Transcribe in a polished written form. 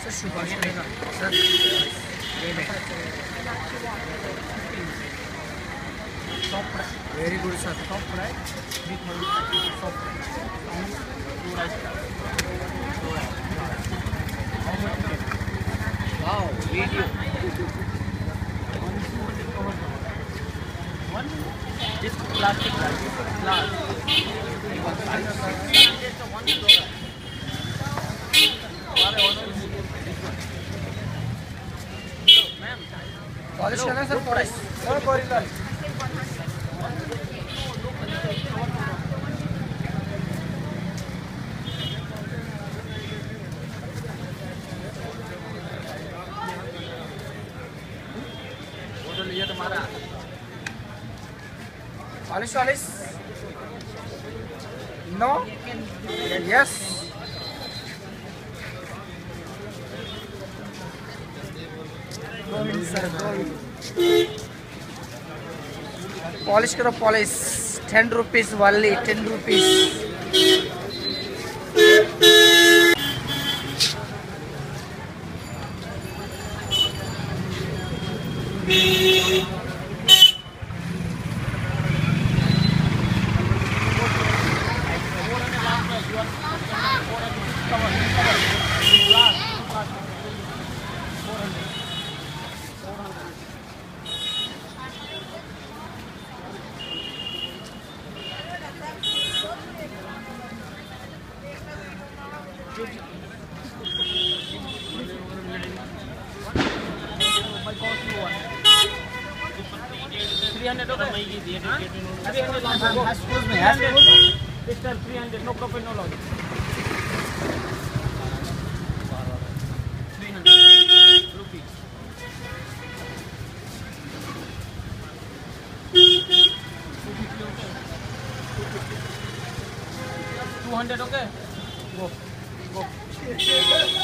Subhash sir very good sir soft fry soft wow video one this plastic glass polish करना sir polish sir polish ये तुम्हारा polish polish no yes polish करो polish 10 rupees वाली 10 rupees no profit, no loss. 300 rupees. 200 okay? Go.